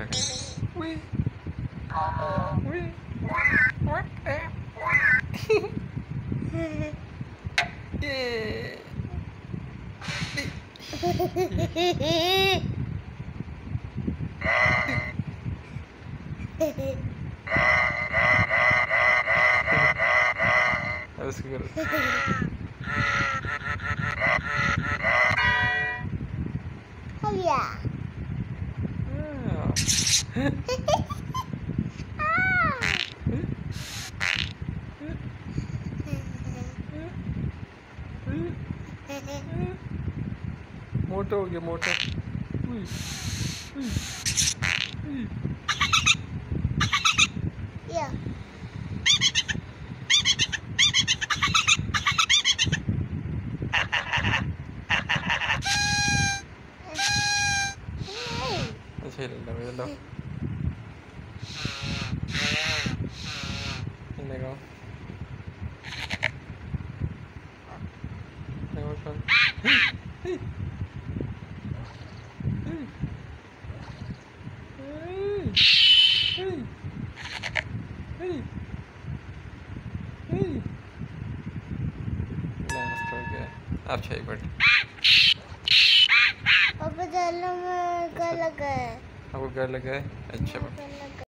Ui. Ui. Yeah. That was good. Oh yeah. मोटा हो गया मोटा. Ui. Ui. Ui. Yeah. अच्छा ले लो ये लो. ये लगाओ. लगाओ चल. आप चाहिए बट पापा चलो मैं घर लगा है. आपको घर लगा है अच्छा.